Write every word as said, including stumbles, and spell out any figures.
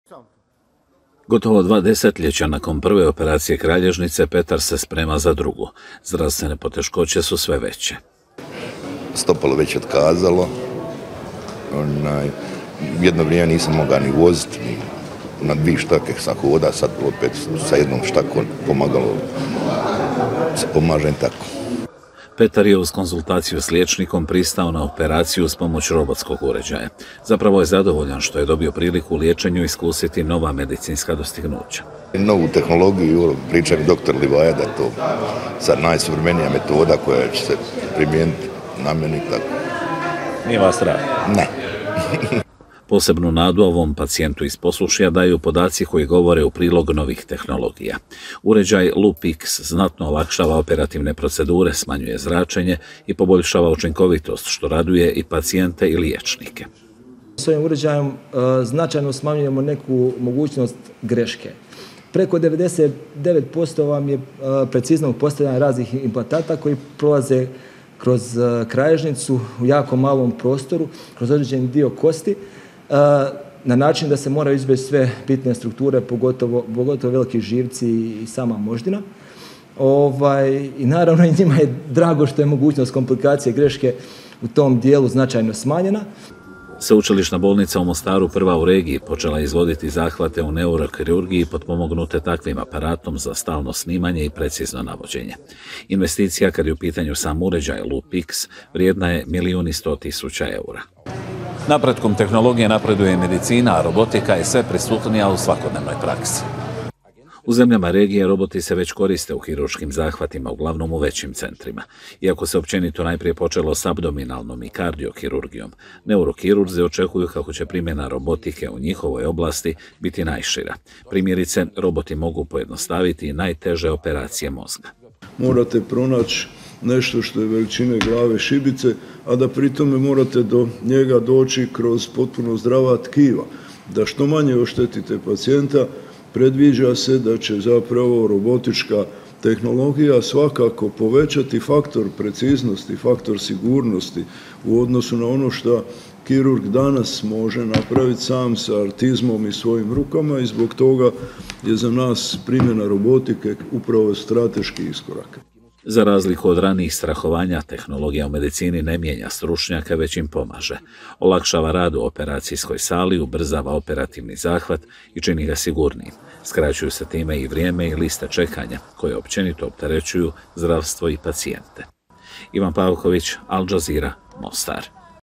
Gotovo dva desetljeća nakon prve operacije kralježnice, Petar se sprema za drugu. Zdravstvene poteškoće su sve veće. Stopalo već otkazalo. Onaj, jedno vrijeme nisam mogao ni voziti, ni na dvije štake sam hoda, sad opet sa jednom štakom pomagalo, se pomažem tako. Petar je uz konzultaciju s liječnikom pristao na operaciju s pomoć robotskog uređaja. Zapravo je zadovoljan što je dobio priliku u liječenju iskusiti nova medicinska dostignuća. Novu tehnologiju, priča mi doktor Livaja da je to sad najsuvremenija metoda koja će se primijeniti na meni tako. Nije vas strah? Ne. Posebnu nadu ovom pacijentu iz poslušja daju podaci koji govore u prilog novih tehnologija. Uređaj LUPIX znatno olakšava operativne procedure, smanjuje zračenje i poboljšava učinkovitost, što raduje i pacijente i liječnike. S ovim uređajem značajno smanjujemo neku mogućnost greške. Preko devedeset devet posto vam je preciznog postavljanja raznih implantata koji prolaze kroz kralježnicu u jako malom prostoru, kroz određeni dio kosti, na način da se moraju izbjeći sve bitne strukture, pogotovo, pogotovo veliki živci i sama moždina. Ovaj, I naravno njima je drago što je mogućnost komplikacije greške u tom dijelu značajno smanjena. Sveučilišna bolnica u Mostaru, prva u regiji, počela izvoditi zahvate u neurokirurgiji potpomognute takvim aparatom za stalno snimanje i precizno navođenje. Investicija, kad je u pitanju sam uređaj LUPIX, vrijedna je milijun i sto tisuća eura. Napretkom tehnologije napreduje i medicina, a robotika je sve prisutnija u svakodnevnoj praksi. U zemljama regije roboti se već koriste u hirurškim zahvatima, uglavnom u većim centrima. Iako se općenito najprije počelo s abdominalnom i kardiokirurgijom, neurokirurzi očekuju kako će primjena robotike u njihovoj oblasti biti najšira. Primjerice, roboti mogu pojednostaviti i najteže operacije mozga. Morate pronaći nešto što je veličine glave šibice, a da pritome morate do njega doći kroz potpuno zdrava tkiva. Da što manje oštetite pacijenta, predviđa se da će zapravo robotička tehnologija svakako povećati faktor preciznosti, faktor sigurnosti u odnosu na ono što kirurg danas može napraviti sam sa artizmom i svojim rukama i zbog toga je za nas primjena robotike upravo strateški iskorak. Za razliku od ranijih strahovanja, tehnologija u medicini ne mijenja stručnjaka, već im pomaže. Olakšava rad u operacijskoj sali, ubrzava operativni zahvat i čini ga sigurnijim. Skraćuju se time i vrijeme i liste čekanja, koje općenito opterećuju zdravstvo i pacijente. Ivan Pavković, Al Jazeera, Mostar.